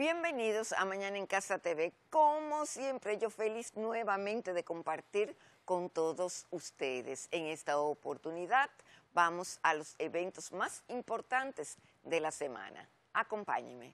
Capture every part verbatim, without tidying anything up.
Bienvenidos a Mañana en Casa T V. Como siempre, yo feliz nuevamente de compartir con todos ustedes. En esta oportunidad vamos a los eventos más importantes de la semana. Acompáñenme.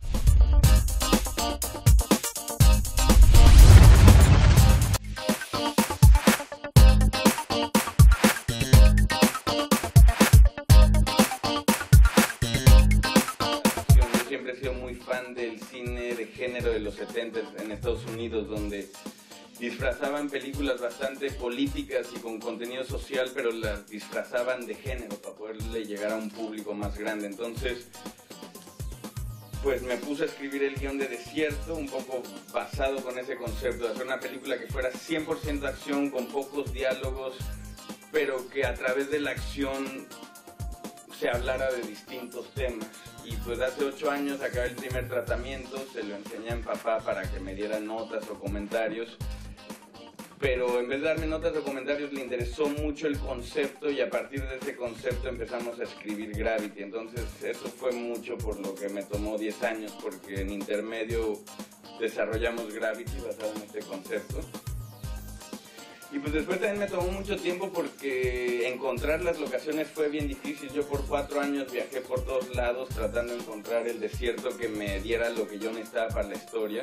Siempre he sido muy fan del cine de género de los setenta en Estados Unidos, donde disfrazaban películas bastante políticas y con contenido social, pero las disfrazaban de género para poderle llegar a un público más grande. Entonces, pues me puse a escribir el guión de Desierto, un poco basado con ese concepto de hacer una película que fuera cien por ciento acción, con pocos diálogos, pero que a través de la acción se hablara de distintos temas. Y pues hace ocho años acabé el primer tratamiento, se lo enseñé a mi papá para que me diera notas o comentarios, pero en vez de darme notas o comentarios le interesó mucho el concepto y a partir de ese concepto empezamos a escribir Gravity. Entonces eso fue mucho por lo que me tomó diez años, porque en intermedio desarrollamos Gravity basado en este concepto. Y pues después también me tomó mucho tiempo porque encontrar las locaciones fue bien difícil. Yo por cuatro años viajé por todos lados tratando de encontrar el desierto que me diera lo que yo necesitaba para la historia.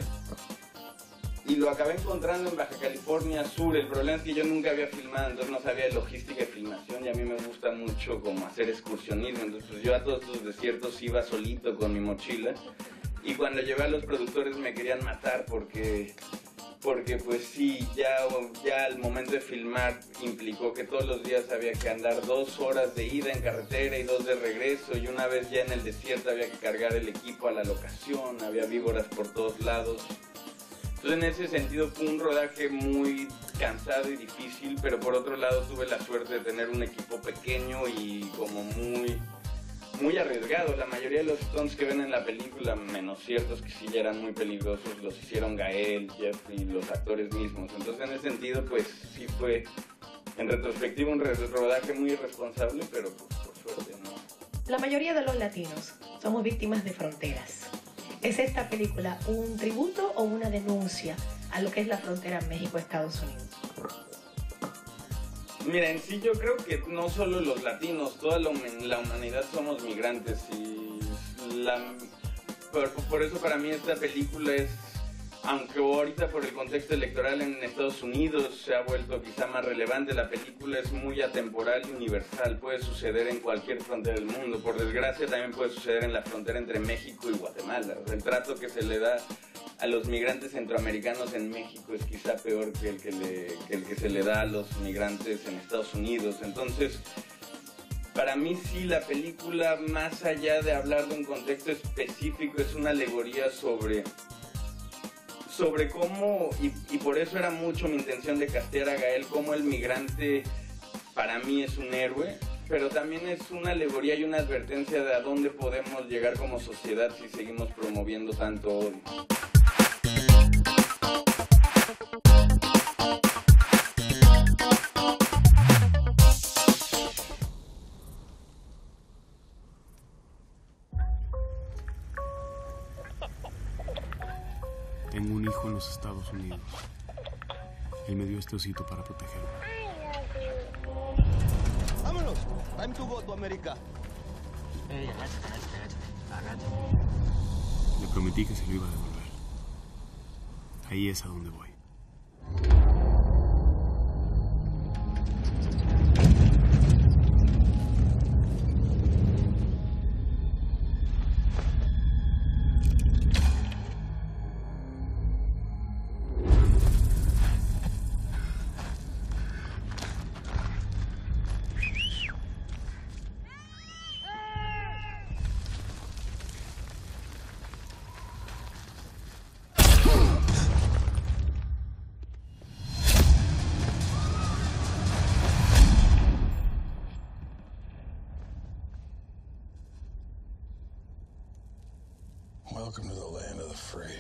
Y lo acabé encontrando en Baja California Sur. El problema es que yo nunca había filmado, entonces no sabía de logística de filmación y a mí me gusta mucho como hacer excursionismo. Entonces pues yo a todos los desiertos iba solito con mi mochila y cuando llevé a los productores me querían matar porque... porque pues sí, ya, ya al momento de filmar implicó que todos los días había que andar dos horas de ida en carretera y dos de regreso, y una vez ya en el desierto había que cargar el equipo a la locación, había víboras por todos lados. Entonces en ese sentido fue un rodaje muy cansado y difícil, pero por otro lado tuve la suerte de tener un equipo pequeño y como muy... muy arriesgado. La mayoría de los stunts que ven en la película, menos ciertos que sí ya eran muy peligrosos, los hicieron Gael, Jeffrey, los actores mismos. Entonces en ese sentido pues sí fue en retrospectiva un rodaje muy irresponsable, pero pues, por suerte no. La mayoría de los latinos somos víctimas de fronteras. ¿Es esta película un tributo o una denuncia a lo que es la frontera México-Estados Unidos? Mira, en sí yo creo que no solo los latinos, toda la, la humanidad somos migrantes y la, por, por eso para mí esta película es, aunque ahorita por el contexto electoral en Estados Unidos se ha vuelto quizá más relevante, la película es muy atemporal y universal, puede suceder en cualquier frontera del mundo. Por desgracia también puede suceder en la frontera entre México y Guatemala. El trato que se le da a los migrantes centroamericanos en México es quizá peor que el que, le, que el que se le da a los migrantes en Estados Unidos. Entonces, para mí sí, la película, más allá de hablar de un contexto específico, es una alegoría sobre, sobre cómo, y, y por eso era mucho mi intención de castear a Gael, cómo el migrante para mí es un héroe, pero también es una alegoría y una advertencia de a dónde podemos llegar como sociedad si seguimos promoviendo tanto odio. Tengo un hijo en los Estados Unidos. Él me dio este osito para protegerlo. ¡Vámonos! Time to go to America. Le prometí que se lo iba a devolver. Ahí es a donde voy. Welcome to the land of the free.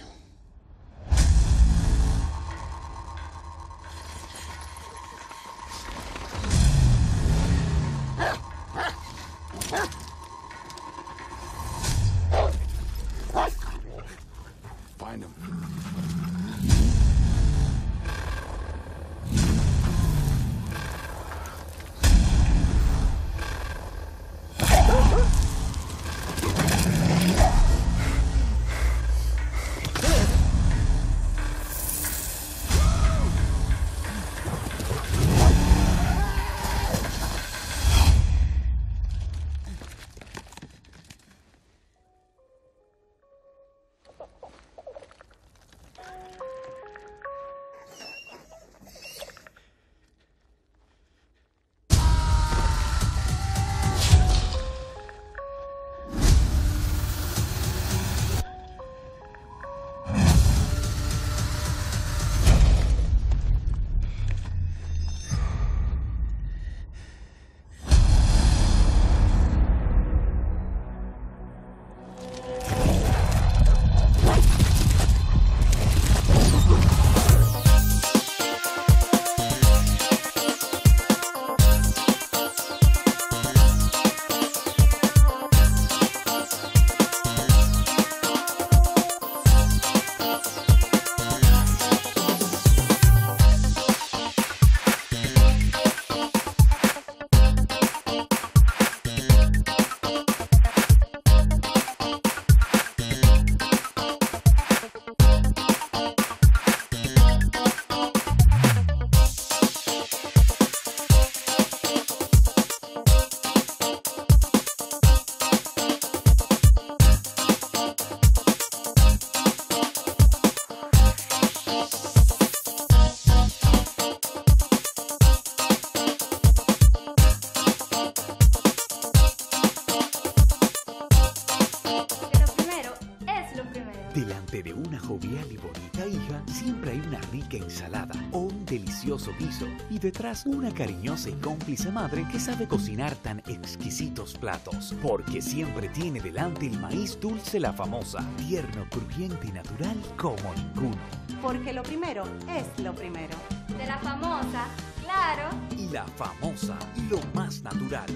Delante de una jovial y bonita hija, siempre hay una rica ensalada o un delicioso guiso. Y detrás, una cariñosa y cómplice madre que sabe cocinar tan exquisitos platos. Porque siempre tiene delante el maíz dulce La Famosa, tierno, crujiente y natural como ninguno. Porque lo primero es lo primero. De La Famosa, claro. Y La Famosa, lo más natural.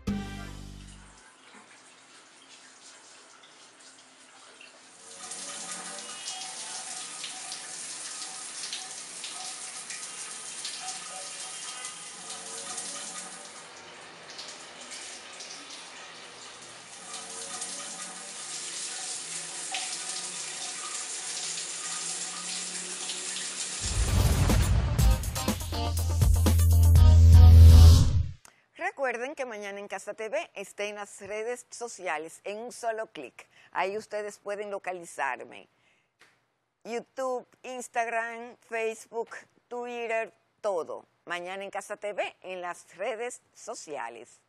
Recuerden que Mañana en Casa T V está en las redes sociales en un solo clic. Ahí ustedes pueden localizarme. YouTube, Instagram, Facebook, Twitter, todo. Mañana en Casa T V en las redes sociales.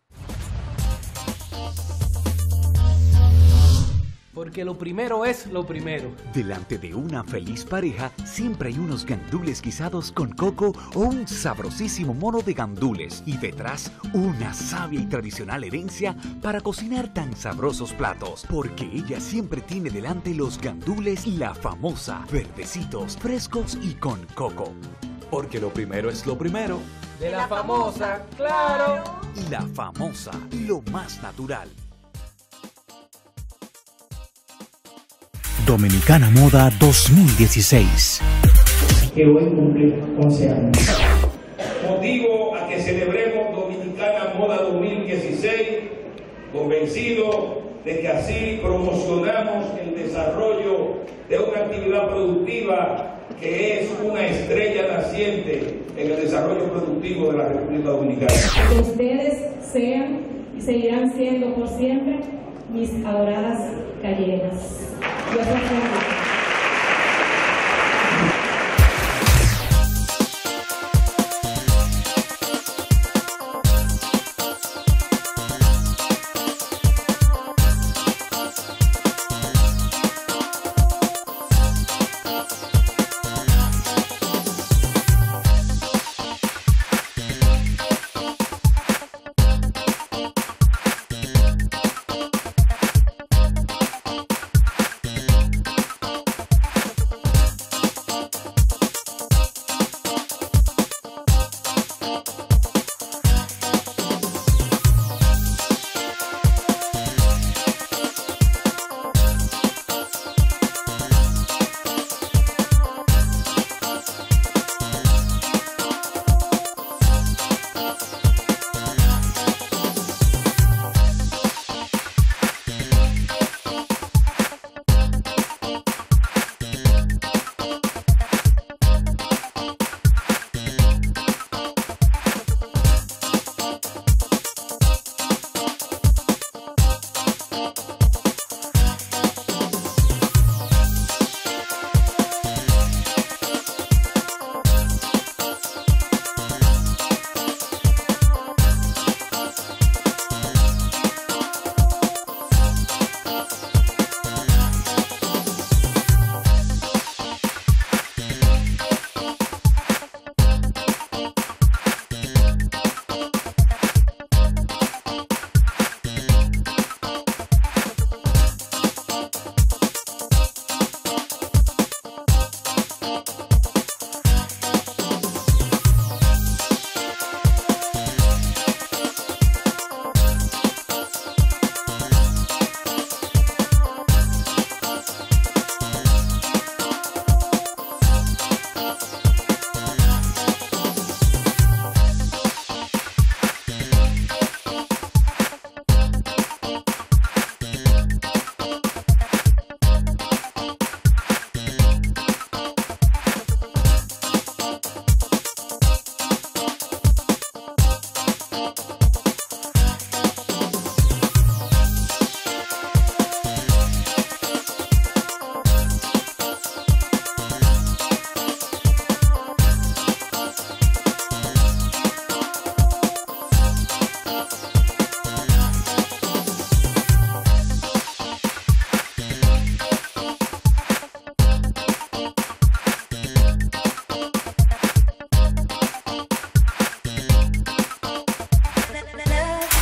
Porque lo primero es lo primero. Delante de una feliz pareja, siempre hay unos gandules guisados con coco o un sabrosísimo mono de gandules. Y detrás, una sabia y tradicional herencia para cocinar tan sabrosos platos. Porque ella siempre tiene delante los gandules La Famosa, verdecitos, frescos y con coco. Porque lo primero es lo primero. De La Famosa, claro. Y La Famosa, lo más natural. Dominicana Moda dos mil dieciséis. Que hoy cumple once años. Motivo a que celebremos Dominicana Moda dos mil dieciséis, convencido de que así promocionamos el desarrollo de una actividad productiva que es una estrella naciente en el desarrollo productivo de la República Dominicana. Que ustedes sean y seguirán siendo por siempre mis adoradas gallegas. Dios los bendiga.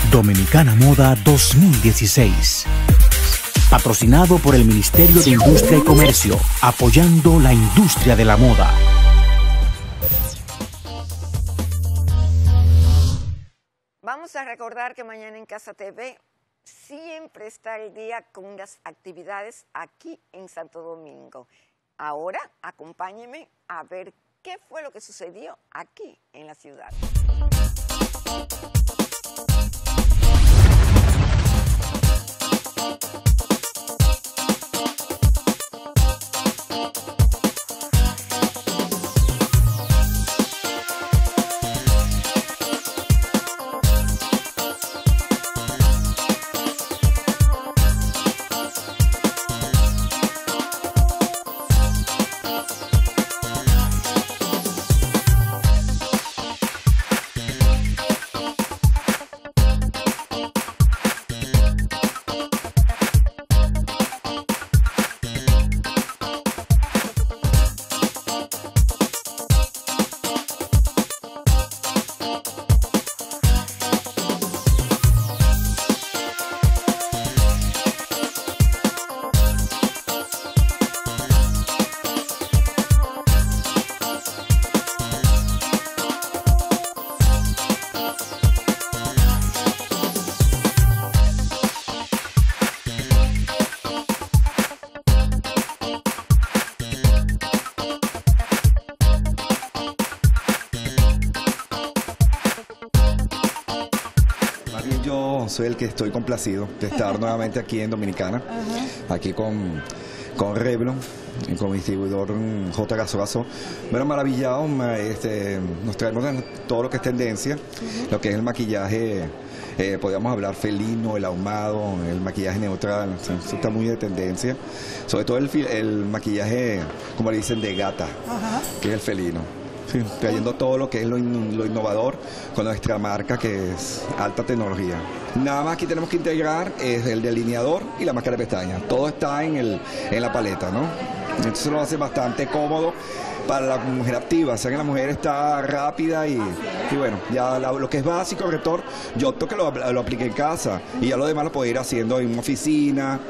Dominicana Moda dos mil dieciséis. Patrocinado por el Ministerio de Industria y Comercio, apoyando la industria de la moda. Vamos a recordar que mañana en Casa T V siempre está el día con las actividades aquí en Santo Domingo. Ahora acompáñenme a ver qué fue lo que sucedió aquí en la ciudad. Yo soy el que estoy complacido de estar nuevamente aquí en Dominicana, uh-huh. aquí con, con Revlon, con mi distribuidor J. Gaso Gaso. Bueno, maravillado, este, nos traemos todo lo que es tendencia, uh-huh. lo que es el maquillaje, eh, podríamos hablar felino, el ahumado, el maquillaje neutral, eso está muy de tendencia, sobre todo el, el maquillaje, como le dicen, de gata, uh-huh. que es el felino. Sí, trayendo todo lo que es lo, in, lo innovador con nuestra marca, que es alta tecnología. Nada más que tenemos que integrar es el delineador y la máscara de pestañas. Todo está en, el, en la paleta, ¿no? Entonces lo hace bastante cómodo para la mujer activa. O sea que la mujer está rápida y, y bueno, ya la, lo que es básico, corrector, yo opto que lo, lo aplique en casa y ya lo demás lo puedo ir haciendo en una oficina,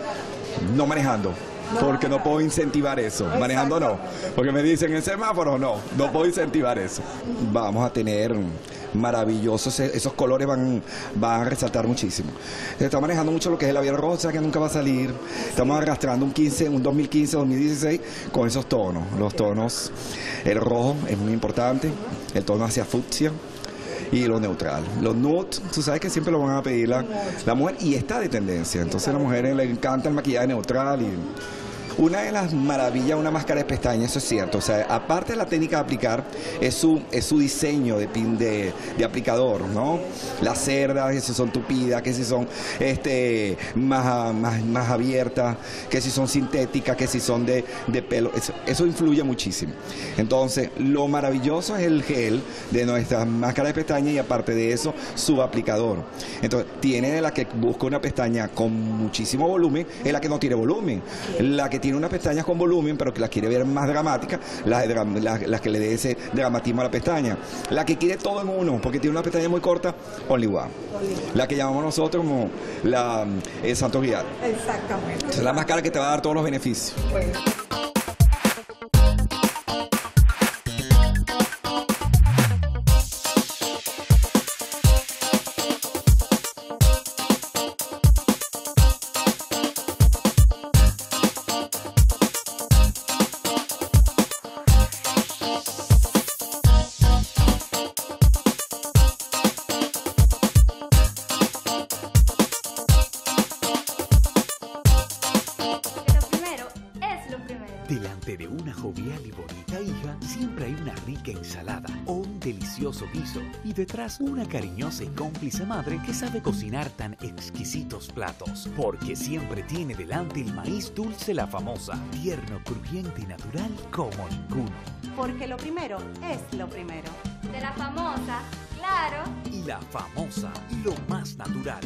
no manejando. Porque no puedo incentivar eso, manejando no, porque me dicen en semáforo no, no puedo incentivar eso. Vamos a tener maravillosos, esos colores van, van a resaltar muchísimo. Estamos manejando mucho lo que es el labial rojo, o sea que nunca va a salir. Estamos arrastrando un quince, un dos mil quince, dos mil dieciséis con esos tonos. Los tonos, el rojo es muy importante, el tono hacia fucsia y lo neutral. Los nude, tú sabes que siempre lo van a pedir la, la mujer y está de tendencia. Entonces a las mujeres les encanta el maquillaje neutral y una de las maravillas, una máscara de pestañas, eso es cierto. O sea, aparte de la técnica de aplicar, es su, es su diseño de, pin, de, de aplicador, ¿no? Las cerdas, que si son tupidas, que si son este, más, más, más abiertas, que si son sintéticas, que si son de, de pelo. Eso, eso influye muchísimo. Entonces, lo maravilloso es el gel de nuestra máscara de pestañas y aparte de eso, su aplicador. Entonces, tiene de la que busca una pestaña con muchísimo volumen, es la que no tiene volumen. La que tiene unas pestañas con volumen, pero que las quiere ver más dramáticas, las, las, las que le dé ese dramatismo a la pestaña. La que quiere todo en uno, porque tiene una pestaña muy corta, only one. La que llamamos nosotros como la, el santo grial. Exactamente. Es la máscara que te va a dar todos los beneficios. Bueno. Delante de una jovial y bonita hija, siempre hay una rica ensalada o un delicioso guiso y detrás una cariñosa y cómplice madre que sabe cocinar tan exquisitos platos, porque siempre tiene delante el maíz dulce La Famosa, tierno, crujiente y natural como ninguno. Porque lo primero es lo primero. De La Famosa, claro. Y La Famosa, lo más natural.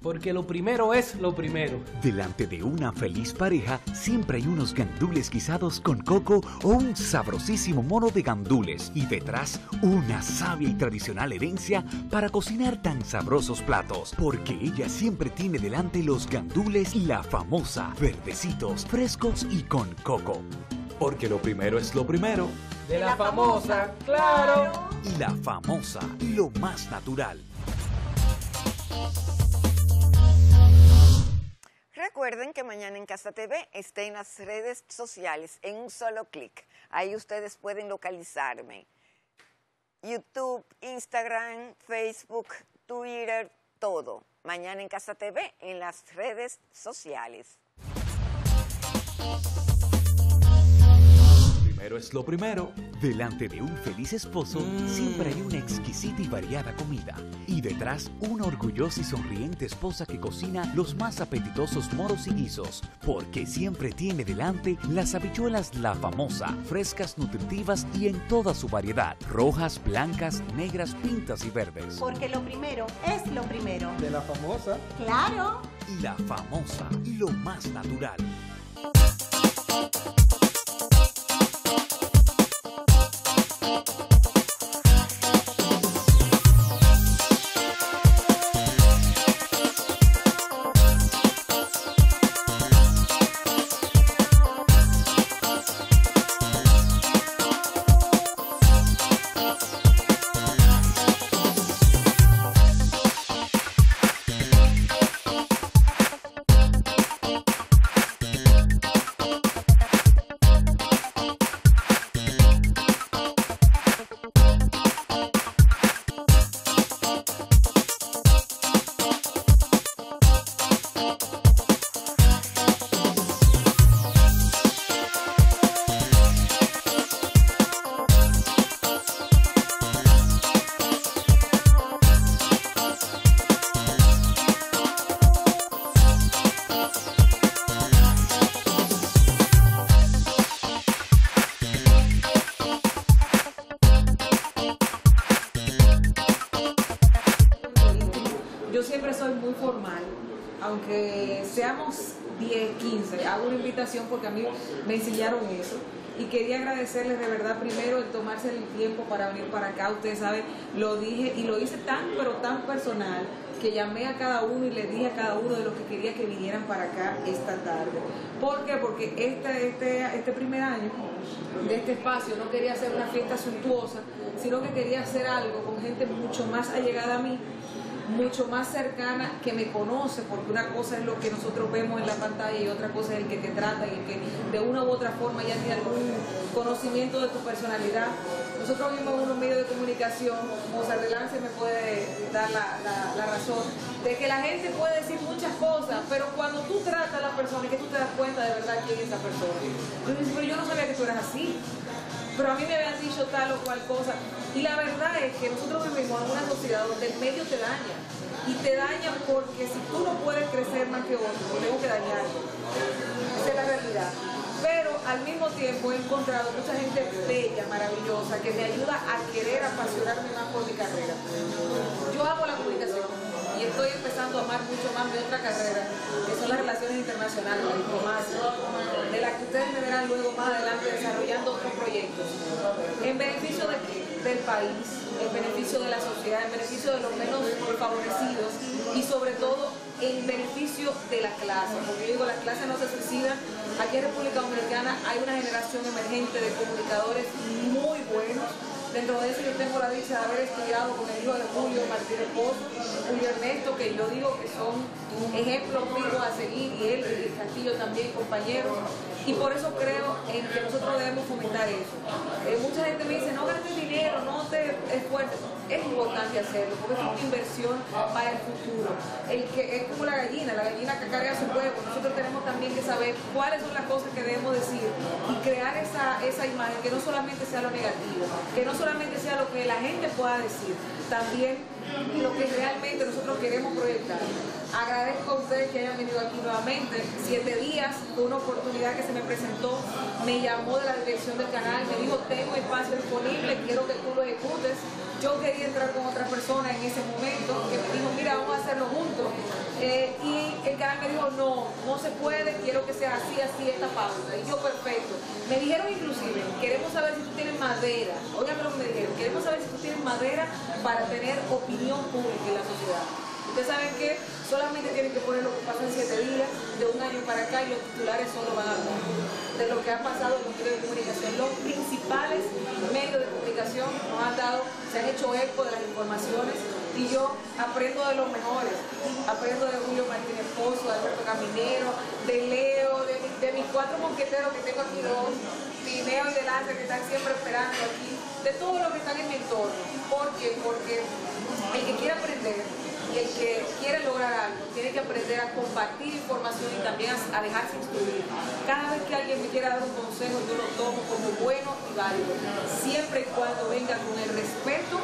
Porque lo primero es lo primero. Delante de una feliz pareja siempre hay unos gandules guisados con coco o un sabrosísimo mono de gandules y detrás una sabia y tradicional herencia para cocinar tan sabrosos platos. Porque ella siempre tiene delante los gandules y la famosa, verdecitos, frescos y con coco. Porque lo primero es lo primero. De la famosa, claro. Y la famosa, lo más natural. Recuerden que Mañana en Casa T V está en las redes sociales en un solo clic. Ahí ustedes pueden localizarme. YouTube, Instagram, Facebook, Twitter, todo. Mañana en Casa T V en las redes sociales. Primero es lo primero. Delante de un feliz esposo mm. siempre hay una exquisita y variada comida. Y detrás una orgullosa y sonriente esposa que cocina los más apetitosos moros y guisos. Porque siempre tiene delante las habichuelas La Famosa, frescas, nutritivas y en toda su variedad. Rojas, blancas, negras, pintas y verdes. Porque lo primero es lo primero. De La Famosa. Claro. Y La Famosa, lo más natural. Aunque seamos diez, quince, hago una invitación porque a mí me enseñaron eso y quería agradecerles de verdad primero el tomarse el tiempo para venir para acá. Ustedes saben, lo dije y lo hice tan pero tan personal que llamé a cada uno y le dije a cada uno de los que quería que vinieran para acá esta tarde. ¿Por qué? Porque este, este, este primer año de este espacio no quería hacer una fiesta suntuosa, sino que quería hacer algo con gente mucho más allegada a mí, mucho más cercana, que me conoce, porque una cosa es lo que nosotros vemos en la pantalla y otra cosa es el que te trata y el que de una u otra forma ya tiene algún conocimiento de tu personalidad. Nosotros vimos unos medios de comunicación, Mozart de Lance me puede dar la, la, la razón, de que la gente puede decir muchas cosas, pero cuando tú tratas a la persona y que tú te das cuenta de verdad quién es esa persona. Yo digo, pero yo no sabía que tú eras así, pero a mí me habían dicho tal o cual cosa. Y la verdad es que nosotros vivimos en una sociedad donde el medio te daña. Y te daña porque si tú no puedes crecer más que otro, tengo que dañar. Esa es la realidad. Pero al mismo tiempo he encontrado mucha gente bella, maravillosa, que me ayuda a querer apasionarme más por mi carrera. Yo amo la comunicación y estoy empezando a amar mucho más mi otra carrera, que son las relaciones internacionales, la diplomacia, de la que ustedes me verán luego más adelante desarrollando otros proyectos. En beneficio de, del país, en beneficio de la sociedad, en beneficio de los menos favorecidos y sobre todo en beneficio de la clase. Porque yo digo, la clase no se suicida. Aquí en República Dominicana hay una generación emergente de comunicadores muy buenos. Dentro de eso yo tengo la dicha de haber estudiado con el hijo de Julio Martínez Pozo, Julio Ernesto, que yo digo que son ejemplos vivos a seguir, y él y Castillo también, compañeros, y por eso creo en que nosotros debemos fomentar eso. Eh, mucha gente me dice, no gastes dinero, no te esfuerces. Es importante hacerlo, porque es una inversión para el futuro. El que es como la gallina, la gallina que carga su huevo. Nosotros tenemos también que saber cuáles son las cosas que debemos decir y crear esa, esa imagen, que no solamente sea lo negativo, que no solamente sea lo que la gente pueda decir, también lo que realmente nosotros queremos proyectar. Agradezco a ustedes que hayan venido aquí nuevamente. Siete días, fue una oportunidad que se me presentó, me llamó de la dirección del canal, me dijo, tengo espacio disponible, quiero que tú lo ejecutes. Yo quería entrar con otra persona en ese momento que me dijo, mira, vamos a hacerlo juntos. Eh, y el canal me dijo, no, no se puede, quiero que sea así, así, esta pauta. Y yo, perfecto. Me dijeron inclusive, queremos saber si tú tienes madera. Óigame lo que me dijeron, queremos saber si tú tienes madera para tener opinión pública en la sociedad. Ustedes saben que solamente tienen que poner lo que pasa en siete días, de un año para acá, y los titulares solo van a hablar de lo que ha pasado en los medios de comunicación. Los principales medios de comunicación nos han dado, se han hecho eco de las informaciones, y yo aprendo de los mejores. Aprendo de Julio Martínez Pozo, de Alberto Caminero, de Leo, de, de mis cuatro mosqueteros que tengo aquí dos, Pineo y Delante, que están siempre esperando aquí, de todo lo que están en mi entorno. ¿Por qué? Porque el que quiere aprender y el que quiere lograr algo tiene que aprender a compartir información y también a, a dejarse instruir. Cada vez que alguien me quiera dar un consejo, yo lo tomo como bueno y válido, siempre y cuando venga con el respeto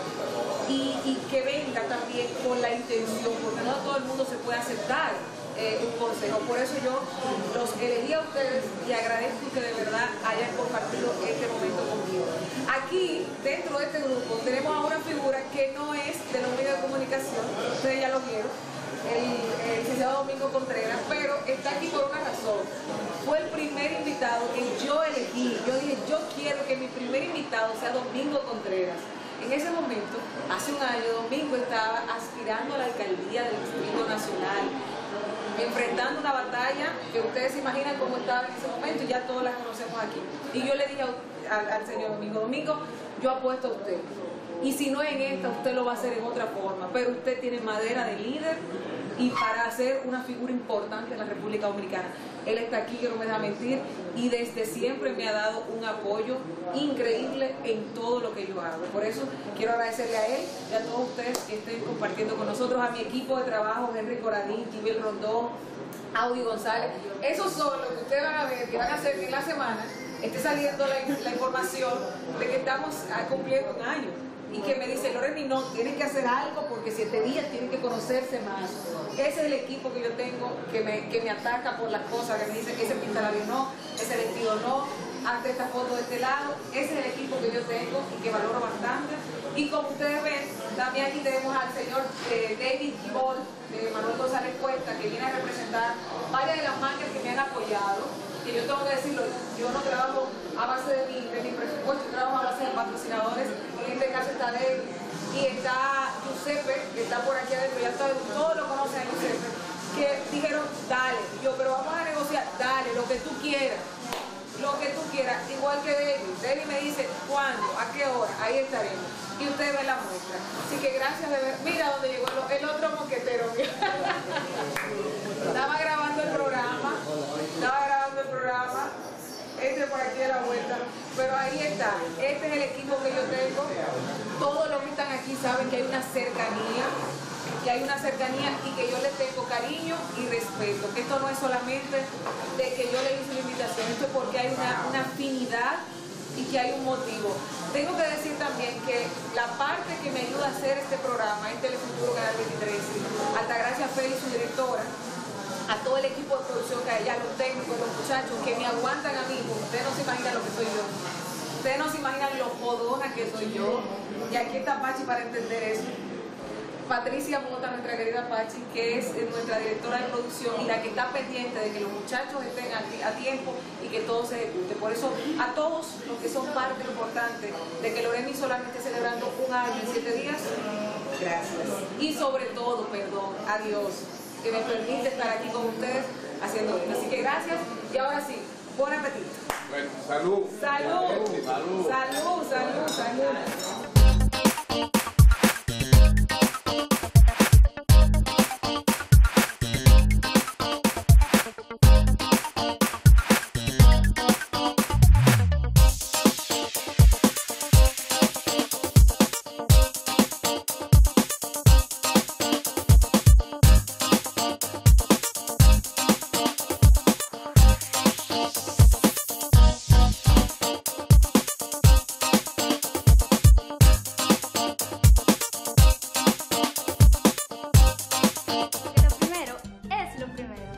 y, y que venga también con la intención, porque no todo el mundo se puede aceptar eh, un consejo. Por eso yo los elegí a ustedes y agradezco que de verdad hayan compartido este momento conmigo. Aquí, dentro de este grupo, tenemos a una figura que no es de los medios de comunicación, ustedes ya lo vieron, el, el licenciado Domingo Contreras, pero está aquí por una razón. Fue el primer invitado que yo elegí. Yo dije, yo quiero que mi primer invitado sea Domingo Contreras. En ese momento, hace un año, Domingo estaba aspirando a la alcaldía del Distrito Nacional, enfrentando una batalla que ustedes se imaginan cómo estaba en ese momento, y ya todos la conocemos aquí. Y yo le dije a, al, al señor Domingo, Domingo, yo apuesto a usted. Y si no en esta, usted lo va a hacer en otra forma, pero usted tiene madera de líder y para ser una figura importante en la República Dominicana. Él está aquí, que no me deja mentir, y desde siempre me ha dado un apoyo increíble en todo lo que yo hago. Por eso quiero agradecerle a él y a todos ustedes que estén compartiendo con nosotros, a mi equipo de trabajo, Henry Coradín, Tibel Rondón, Audi González. Esos son los que ustedes van a ver, que van a hacer que en la semana esté saliendo la, la información de que estamos cumpliendo un año. Y que me dice, Loreni, no, tienes que hacer algo porque siete días tienen que conocerse más. Ese es el equipo que yo tengo que me, que me ataca por las cosas, que me dice que ese pintalabio no, ese vestido no, ante esta foto de este lado. Ese es el equipo que yo tengo y que valoro bastante. Y como ustedes ven, también aquí tenemos al señor eh, David Gibol, de Manuel González Cuesta, que viene a representar varias de las marcas que me han apoyado. Que yo tengo que decirlo, yo no trabajo a base de mi, de mi presupuesto, yo trabajo a base de patrocinadores. En este caso está David y está Giuseppe, que está por aquí adentro, ya todo, todos lo conocen a Giuseppe, que dijeron, dale, y yo, pero vamos a negociar, dale, lo que tú quieras, lo que tú quieras, igual que David. David me dice, ¿cuándo? ¿A qué hora? Ahí estaremos. Y ustedes ven la muestra. Así que gracias de ver. Mira dónde llegó el, el otro mosquetero. Estaba grabando el programa, estaba grabando el programa, entre por aquí a la vuelta, pero ahí está. Este es el equipo que yo tengo. Todos los que están aquí saben que hay una cercanía, que hay una cercanía y que yo les tengo cariño y respeto. Que esto no es solamente de que yo le hice la invitación, esto es porque hay una, una afinidad y que hay un motivo. Tengo que decir también que la parte que me ayuda a hacer este programa es Telefuturo Canal veintitrés, Altagracia Félix, su directora, a todo el equipo de producción que hay allá, los técnicos, los muchachos que me aguantan a mí, ustedes no se imaginan lo que soy yo. Ustedes no se imaginan lo jodona que soy yo. Y aquí está Pachi para entender eso. Patricia Mota, nuestra querida Pachi, que es nuestra directora de producción y la que está pendiente de que los muchachos estén a, a tiempo y que todo se ejecute. Por eso, a todos los que son parte importante de que Loreni solamente esté celebrando un año en siete días, gracias. Y sobre todo, perdón, a Dios, que me permite estar aquí con ustedes haciendo esto. Así que gracias y ahora sí, buen apetito. Bueno, salud. Salud. Salud. Salud, salud, salud.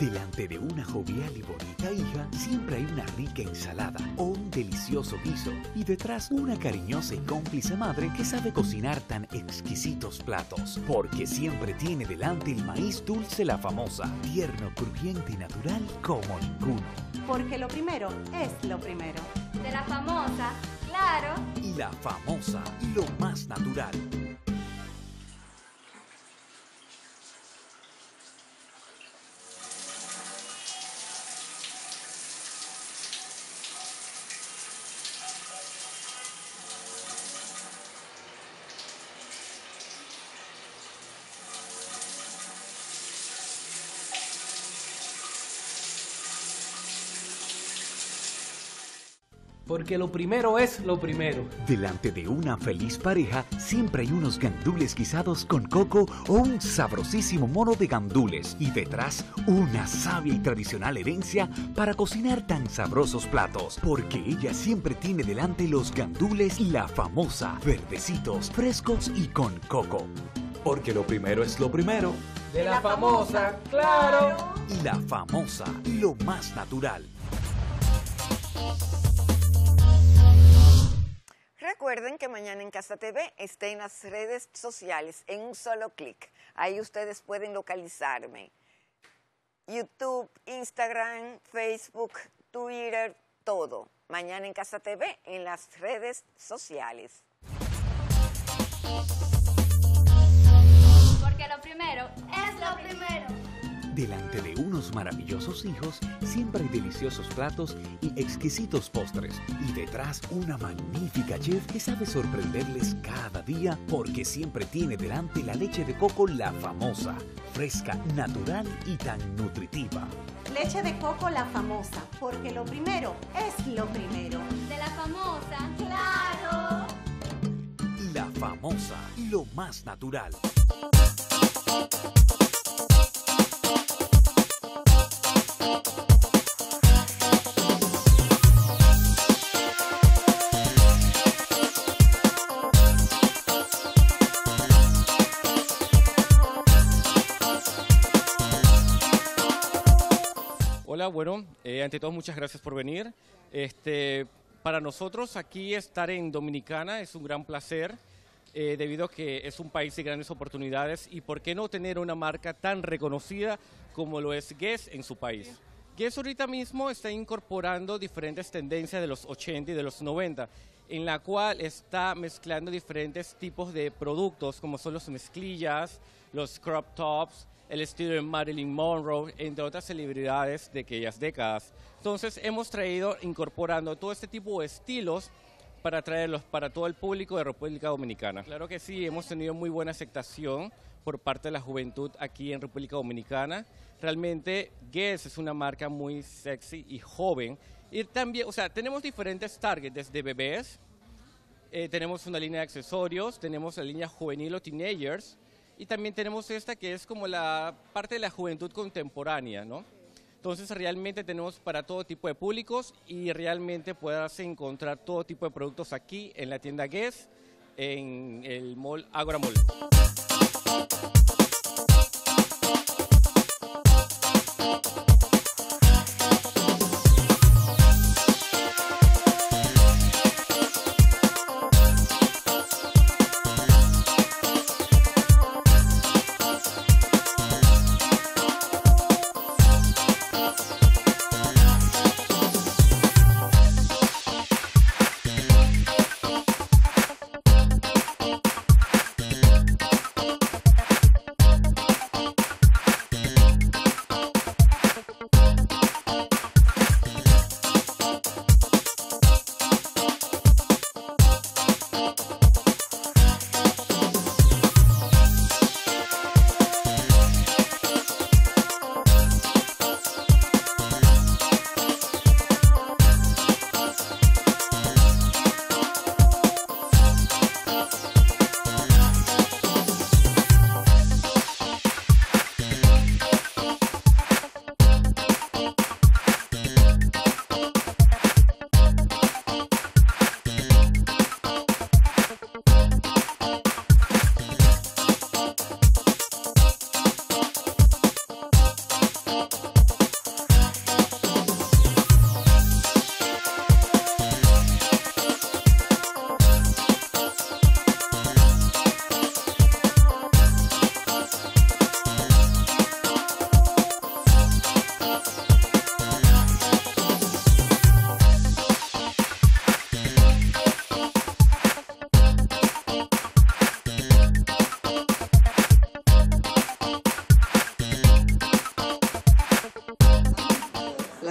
Delante de una jovial y bonita hija, siempre hay una rica ensalada o un delicioso guiso. Y detrás, una cariñosa y cómplice madre que sabe cocinar tan exquisitos platos. Porque siempre tiene delante el maíz dulce La Famosa, tierno, crujiente y natural como ninguno. Porque lo primero es lo primero. De La Famosa, claro. Y La Famosa, lo más natural. Porque lo primero es lo primero. Delante de una feliz pareja, siempre hay unos gandules guisados con coco o un sabrosísimo mono de gandules. Y detrás, una sabia y tradicional herencia para cocinar tan sabrosos platos. Porque ella siempre tiene delante los gandules La Famosa, verdecitos, frescos y con coco. Porque lo primero es lo primero. De La Famosa, claro. Y La Famosa, lo más natural. Recuerden que Mañana en Casa T V está en las redes sociales en un solo clic. Ahí ustedes pueden localizarme. YouTube, Instagram, Facebook, Twitter, todo. Mañana en Casa T V en las redes sociales. Porque lo primero es lo primero. Delante de unos maravillosos hijos, siempre hay deliciosos platos y exquisitos postres. Y detrás, una magnífica chef que sabe sorprenderles cada día porque siempre tiene delante la leche de coco La Famosa, fresca, natural y tan nutritiva. Leche de coco La Famosa, porque lo primero es lo primero. De La Famosa, claro. La Famosa, lo más natural. Hola, bueno, eh, ante todo muchas gracias por venir. Este, para nosotros aquí estar en Dominicana es un gran placer, eh, debido a que es un país de grandes oportunidades y por qué no tener una marca tan reconocida como lo es Guess en su país. Guess ahorita mismo está incorporando diferentes tendencias de los ochenta y de los noventa, en la cual está mezclando diferentes tipos de productos como son los mezclillas, los crop tops, el estilo de Marilyn Monroe, entre otras celebridades de aquellas décadas. Entonces hemos traído, incorporando todo este tipo de estilos para traerlos para todo el público de República Dominicana. Claro que sí, hemos tenido muy buena aceptación por parte de la juventud aquí en República Dominicana. Realmente Guess es una marca muy sexy y joven. Y también, o sea, tenemos diferentes targets, desde bebés, eh, tenemos una línea de accesorios, tenemos la línea juvenil o teenagers, y también tenemos esta que es como la parte de la juventud contemporánea, ¿no? Entonces realmente tenemos para todo tipo de públicos y realmente puedas encontrar todo tipo de productos aquí en la tienda Guess, en el mall Ágora Mall.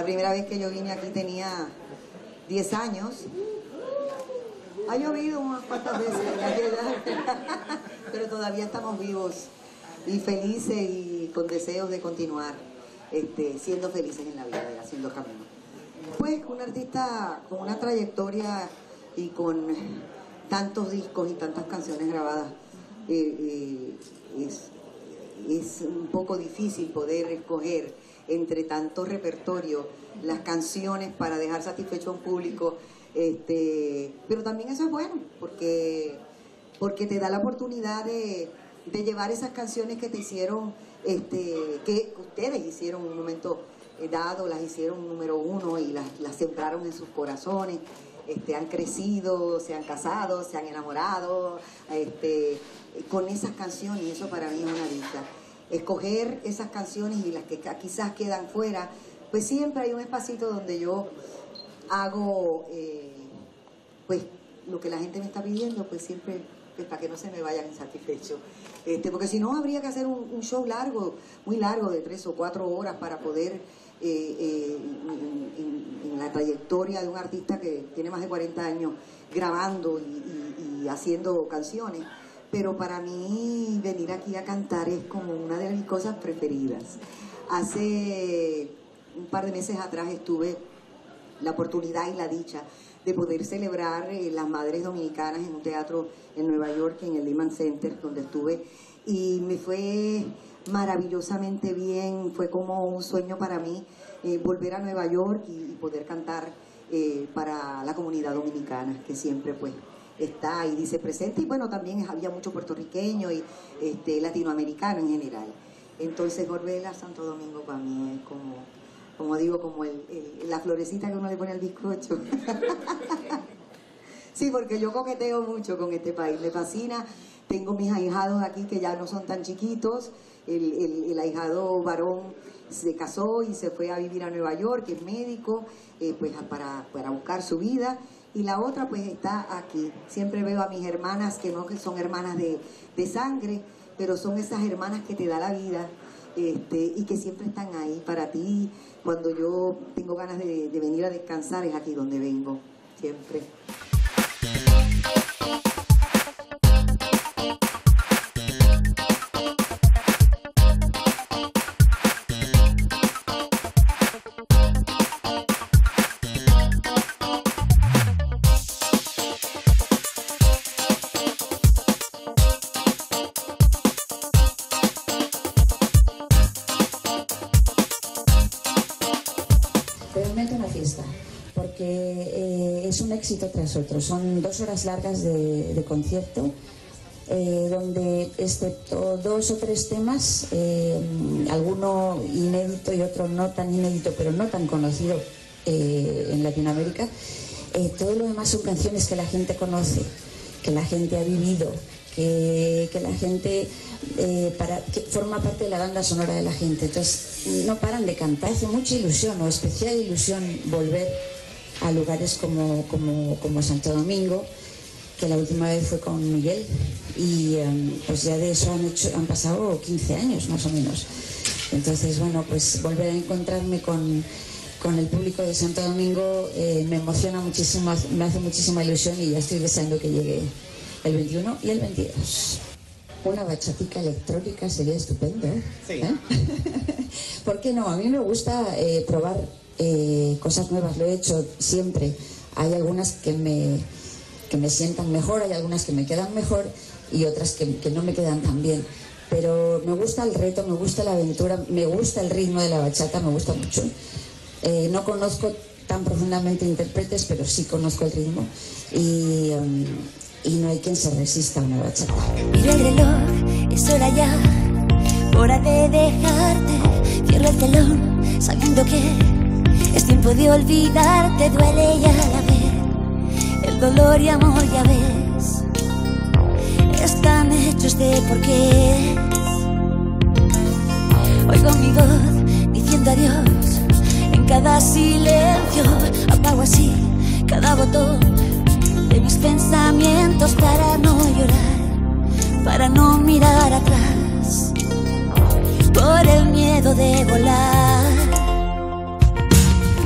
La primera vez que yo vine aquí tenía diez años. Ha llovido unas cuantas veces, pero todavía estamos vivos y felices y con deseos de continuar este, siendo felices en la vida y haciendo camino. Pues un artista con una trayectoria y con tantos discos y tantas canciones grabadas, eh, eh, es, es un poco difícil poder escoger entre tanto repertorio las canciones para dejar satisfecho a un público, este, pero también eso es bueno, porque, porque te da la oportunidad de, de llevar esas canciones que te hicieron, este, que ustedes hicieron en un momento dado, las hicieron número uno y las, las sembraron en sus corazones. Este, han crecido, se han casado, se han enamorado este, con esas canciones, y eso para mí es una dicha. Escoger esas canciones y las que quizás quedan fuera, pues siempre hay un espacito donde yo hago eh, pues lo que la gente me está pidiendo, pues siempre pues, para que no se me vayan insatisfechos. Este, porque si no habría que hacer un, un show largo, muy largo, de tres o cuatro horas para poder Eh, eh, en, en, en la trayectoria de un artista que tiene más de cuarenta años grabando y, y, y haciendo canciones, pero para mí venir aquí a cantar es como una de mis cosas preferidas. Hace un par de meses atrás estuve la oportunidad y la dicha de poder celebrar eh, las Madres Dominicanas en un teatro en Nueva York, en el Lehman Center, donde estuve, y me fue maravillosamente bien. Fue como un sueño para mí eh, volver a Nueva York y, y poder cantar eh, para la comunidad dominicana, que siempre pues está y dice presente, y bueno, también había mucho puertorriqueño y este, latinoamericano en general. Entonces volver a Santo Domingo para mí es como, como digo, como el, el, la florecita que uno le pone al bizcocho. Sí, porque yo coqueteo mucho con este país, me fascina. Tengo mis ahijados aquí que ya no son tan chiquitos. El, el, el ahijado varón se casó y se fue a vivir a Nueva York, que es médico, eh, pues para, para buscar su vida, y la otra pues está aquí. Siempre veo a mis hermanas, que no que son hermanas de, de sangre, pero son esas hermanas que te da la vida, este, y que siempre están ahí para ti. Cuando yo tengo ganas de, de venir a descansar, es aquí donde vengo, siempre. Realmente una fiesta, porque eh, es un éxito tras otro. Son dos horas largas de, de concierto, eh, donde excepto dos o tres temas, eh, alguno inédito y otro no tan inédito, pero no tan conocido eh, en Latinoamérica, eh, todo lo demás son canciones que la gente conoce, que la gente ha vivido, que, que la gente eh, para, que forma parte de la banda sonora de la gente. Entonces no paran de cantar. Hace mucha ilusión o especial ilusión volver a lugares como, como, como Santo Domingo, que la última vez fue con Miguel, y um, pues ya de eso han, hecho, han pasado quince años más o menos. Entonces bueno, pues volver a encontrarme con, con el público de Santo Domingo eh, me emociona muchísimo, me hace muchísima ilusión, y ya estoy deseando que llegue el veintiuno y el veintidós. Una bachatica electrónica sería estupendo, ¿eh? Sí. ¿Eh? ¿Por qué no? A mí me gusta eh, probar eh, cosas nuevas, lo he hecho siempre. Hay algunas que me, que me sientan mejor, hay algunas que me quedan mejor y otras que, que no me quedan tan bien. Pero me gusta el reto, me gusta la aventura, me gusta el ritmo de la bachata, me gusta mucho. Eh, no conozco tan profundamente intérpretes, pero sí conozco el ritmo, y... Um, y no hay quien se resista a una bachata. Miro el reloj, es hora ya, hora de dejarte. Cierro el telón, sabiendo que es tiempo de olvidarte. Duele ya la vez, el dolor y amor ya ves, están hechos de porqués. Oigo mi voz diciendo adiós en cada silencio. Apago así cada botón de mis pensamientos para no llorar, para no mirar atrás, por el miedo de volar.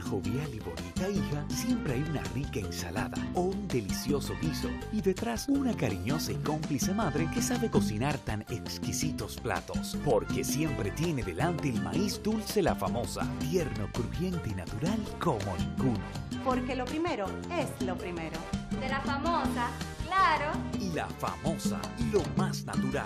una jovial y bonita hija, siempre hay una rica ensalada o un delicioso guiso y detrás una cariñosa y cómplice madre que sabe cocinar tan exquisitos platos, porque siempre tiene delante el maíz dulce La Famosa, tierno, crujiente y natural como ninguno. Porque lo primero es lo primero. De La Famosa, claro. Y La Famosa, lo más natural.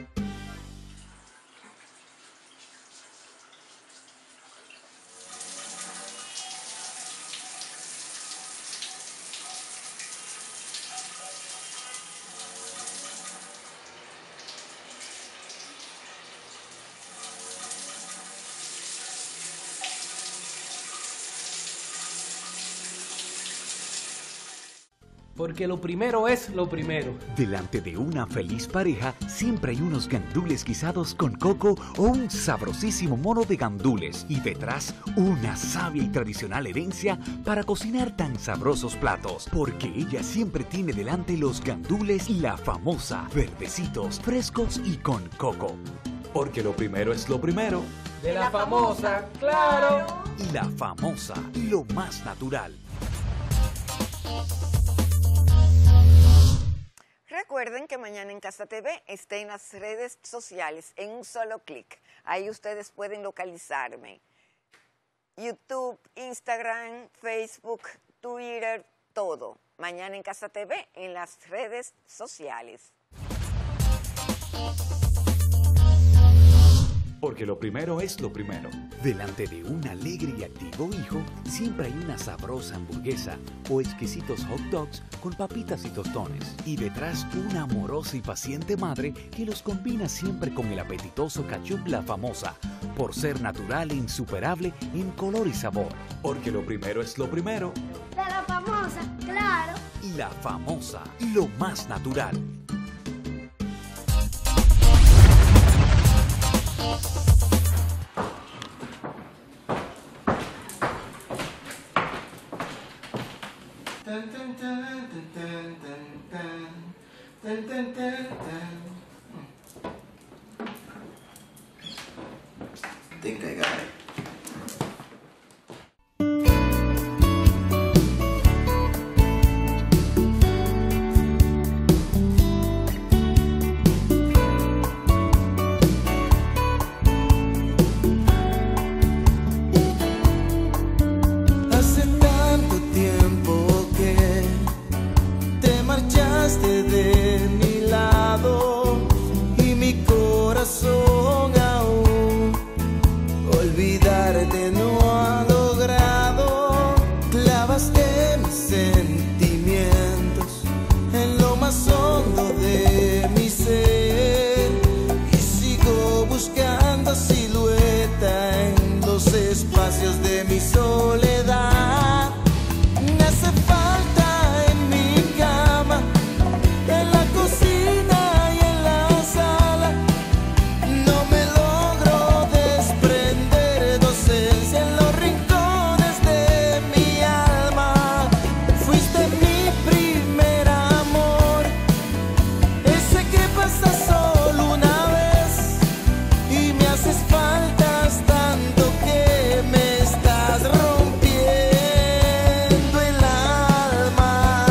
Porque lo primero es lo primero. Delante de una feliz pareja siempre hay unos gandules guisados con coco o un sabrosísimo mono de gandules y detrás una sabia y tradicional herencia para cocinar tan sabrosos platos, porque ella siempre tiene delante los gandules La Famosa, verdecitos, frescos y con coco. Porque lo primero es lo primero. De La Famosa, claro. Y La Famosa, lo más natural. Recuerden que Mañana en Casa T V está en las redes sociales en un solo clic. Ahí ustedes pueden localizarme. YouTube, Instagram, Facebook, Twitter, todo. Mañana en Casa T V en las redes sociales. Porque lo primero es lo primero. Delante de un alegre y activo hijo, siempre hay una sabrosa hamburguesa o exquisitos hot dogs con papitas y tostones. Y detrás una amorosa y paciente madre que los combina siempre con el apetitoso ketchup La Famosa, por ser natural e insuperable en color y sabor. Porque lo primero es lo primero. De La Famosa, claro. Y La Famosa, lo más natural. Think I got it. Hace tanto tiempo que te marchaste de mi lado y mi corazón aún olvidarte no ha logrado. Clavaste mis sentimientos en lo más hondo de mi ser y sigo buscando silueta en los espacios de mi soledad. Me hace falta en mi cama, en la cocina y en la sala. No me logro desprender tu ausencia en los rincones de mi alma. Fuiste mi primer amor, ese que pasa solo una vez y me haces faltas tanto que me estás rompiendo el alma.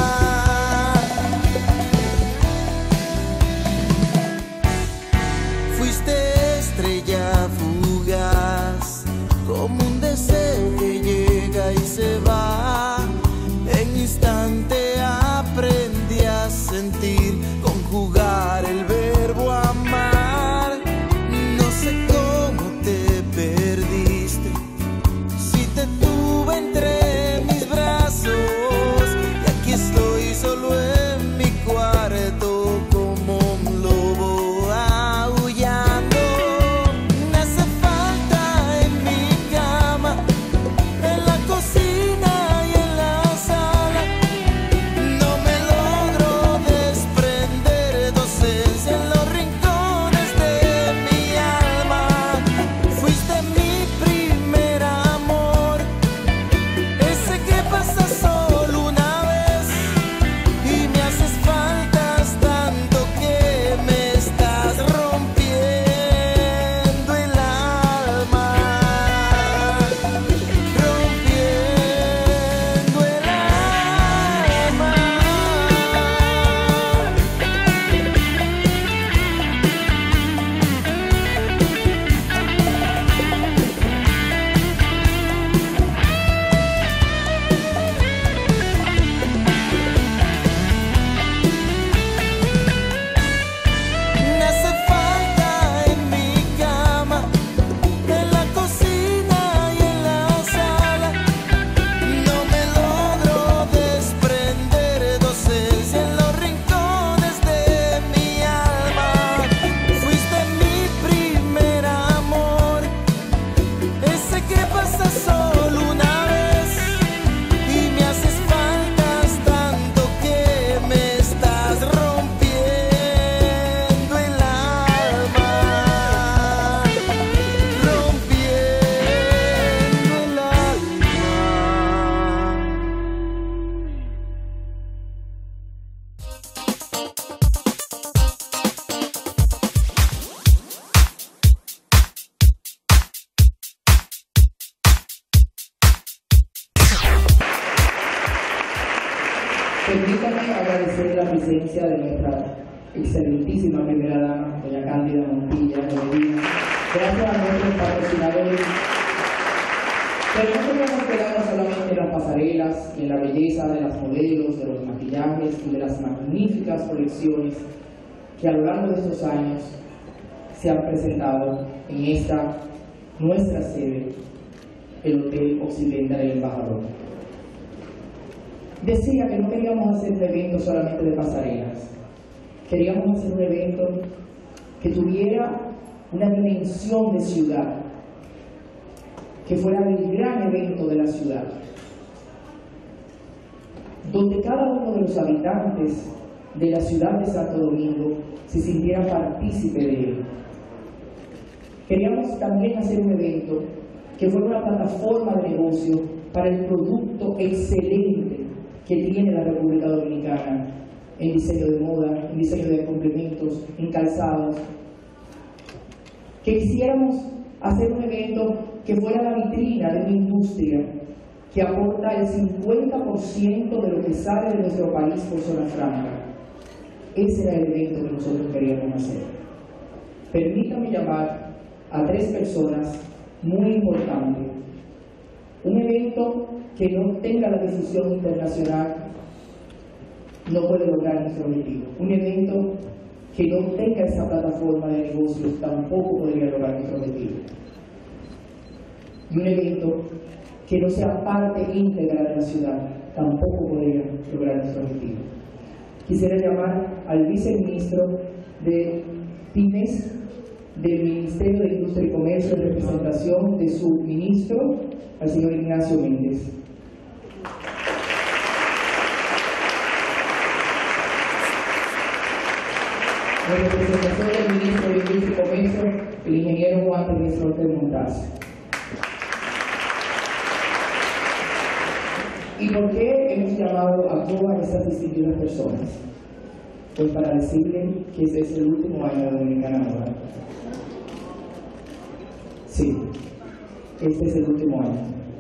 Fuiste estrella fugaz, como un deseo que llega y se va. En instante aprendí a sentir, conjugar el verbo amar. No sé cómo te perdiste, si te tuve entre mis brazos. Y aquí estoy solo en mi cuarto como un lobo aullando. Me hace falta en mi cama, en la cocina y en la sala. No me logro desprender tu ausencia Permítanme agradecer la presencia de nuestra excelentísima primera dama, doña Cándida Montilla de Medina. Gracias a nuestros patrocinadores. Pero no podemos quedarnos solamente en las pasarelas y en la belleza de las modelos, de los maquillajes y de las magníficas colecciones que a lo largo de estos años se han presentado en esta nuestra sede, el Hotel Occidental del Embajador. Decía que no queríamos hacer un evento solamente de pasarelas, queríamos hacer un evento que tuviera una dimensión de ciudad, que fuera el gran evento de la ciudad, donde cada uno de los habitantes de la ciudad de Santo Domingo se sintiera partícipe de él. Queríamos también hacer un evento que fuera una plataforma de negocio para el producto excelente que tiene la República Dominicana en diseño de moda, en diseño de complementos, en calzados. Que quisiéramos hacer un evento que fuera la vitrina de una industria que aporta el cincuenta por ciento de lo que sale de nuestro país por zona franca. Ese era el evento que nosotros queríamos hacer. Permítame llamar a tres personas muy importantes. Un evento que no tenga la difusión internacional no puede lograr nuestro objetivo. Un evento que no tenga esa plataforma de negocios tampoco podría lograr nuestro objetivo. Y un evento que no sea parte íntegra de la ciudad tampoco podría lograr nuestro objetivo. Quisiera llamar al viceministro de Pymes del Ministerio de Industria y Comercio en representación de su ministro, al señor Ignacio Méndez. En representación del ministro de Industria y Comercio, el ingeniero Juan Pérez Ortez Montaz. ¿Y por qué hemos llamado a todas estas distinguidas personas? Pues para decirle que este es el último año de Dominicana Moda. Sí, este es el último año.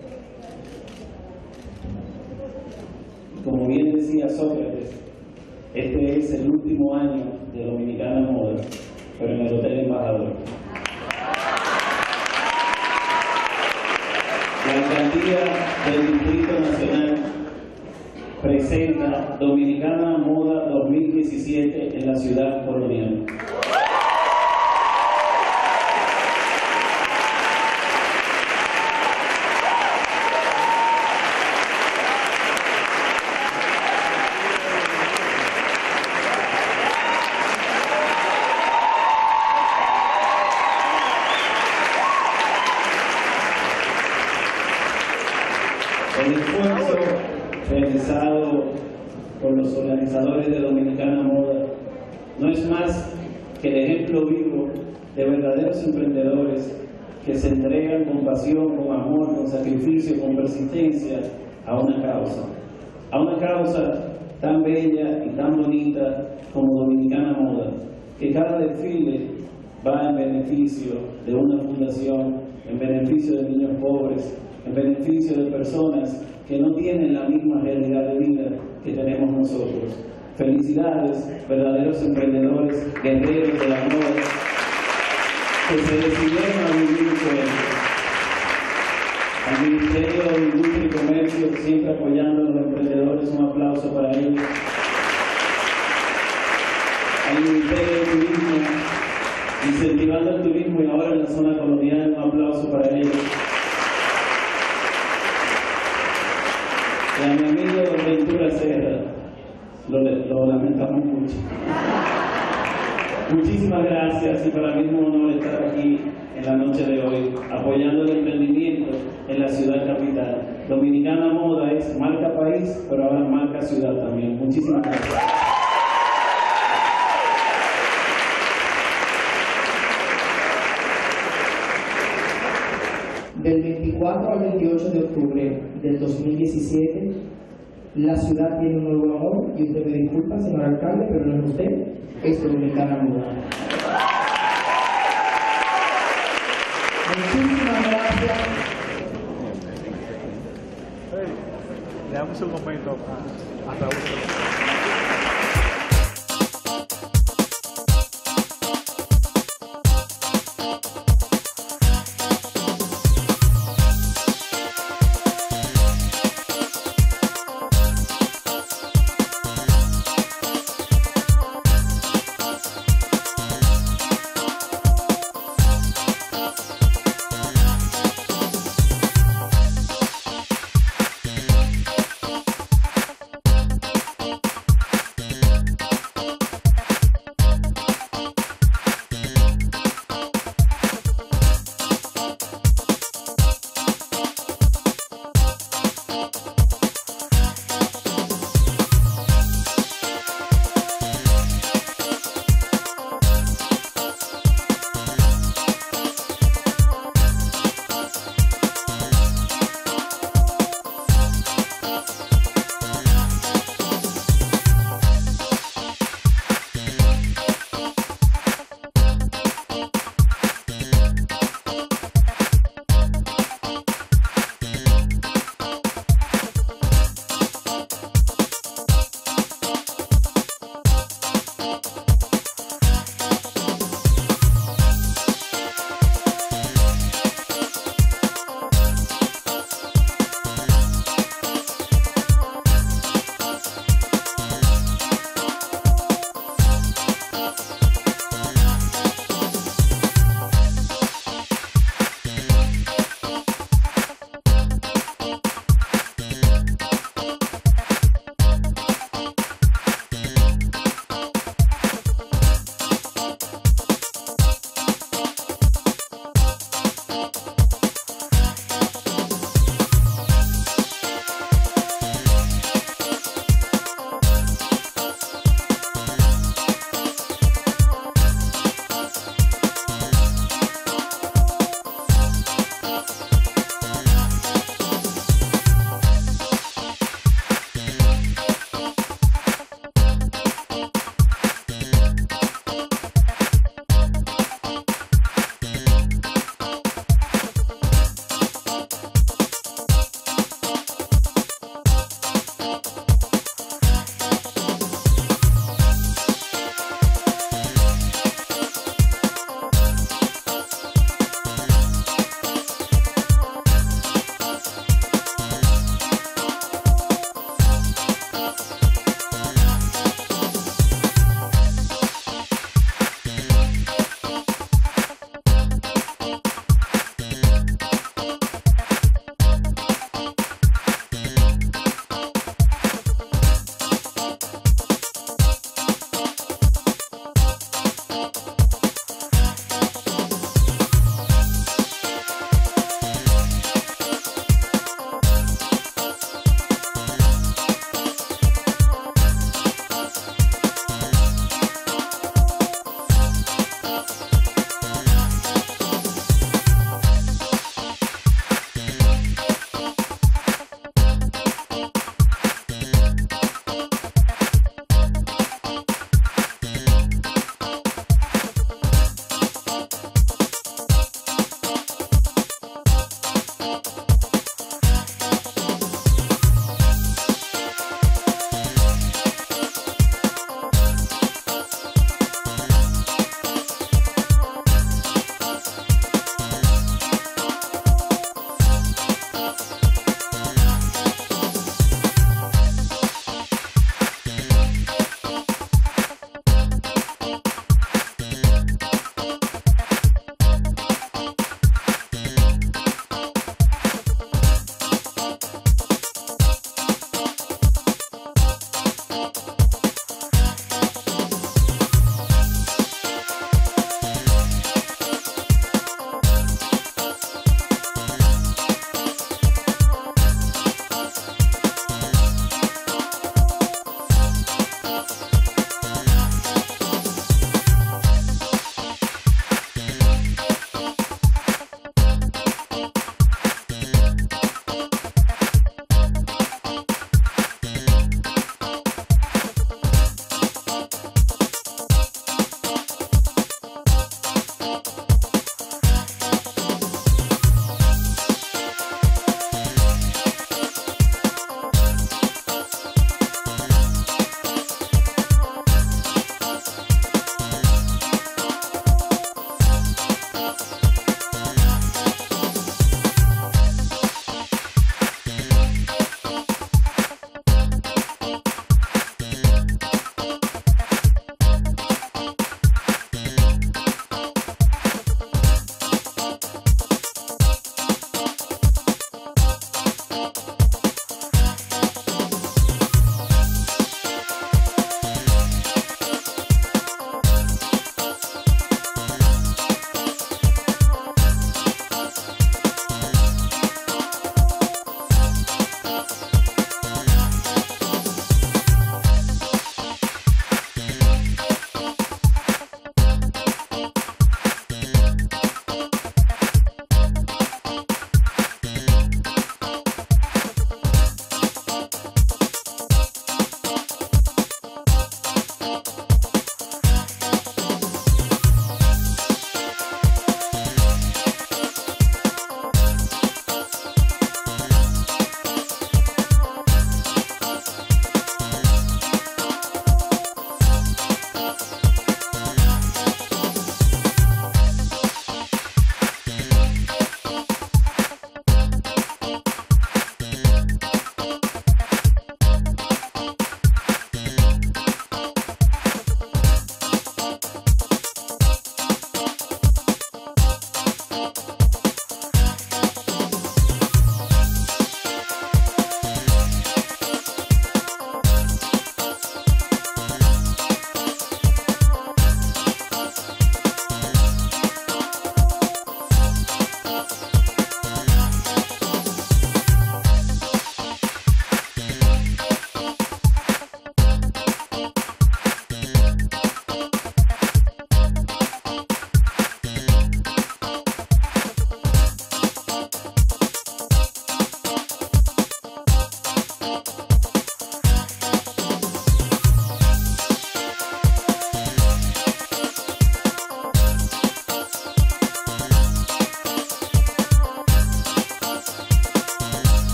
Como bien decía Sócrates, este es el último año de Dominicana Moda, pero en el Hotel Embajador. La alcaldía del Distrito Nacional presenta Dominicana Moda dos mil diecisiete en la ciudad colonial. El esfuerzo realizado por los organizadores de Dominicana Moda no es más que el ejemplo vivo de verdaderos emprendedores que se entregan con pasión, con amor, con sacrificio, con persistencia a una causa. A una causa tan bella y tan bonita como Dominicana Moda, que cada desfile va en beneficio de una fundación, en beneficio de niños pobres, en beneficio de personas que no tienen la misma realidad de vida que tenemos nosotros. Felicidades, verdaderos emprendedores, guerreros de la moda, que se decidieron a vivir con ellos. Al Ministerio de Industria y Comercio, siempre apoyando a los emprendedores, un aplauso para ellos. Al Ministerio de Turismo, incentivando el turismo y ahora en la zona colonial, un aplauso para ellos. Y a mi amigo Don Ventura Serra, lo, lo lamentamos mucho. Muchísimas gracias y para mí es un honor estar aquí en la noche de hoy, apoyando el emprendimiento en la ciudad capital. Dominicana Moda es marca país, pero ahora marca ciudad también. Muchísimas gracias. Del veinticuatro al veintiocho de octubre del dos mil diecisiete, la ciudad tiene un nuevo amor, y usted me disculpa, señor alcalde, pero no es usted, es Dominicana Moda. Muchísimas gracias. Le damos un momento a, a Raúl.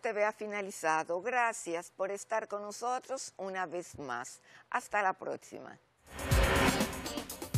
T V ha finalizado. Gracias por estar con nosotros una vez más. Hasta la próxima.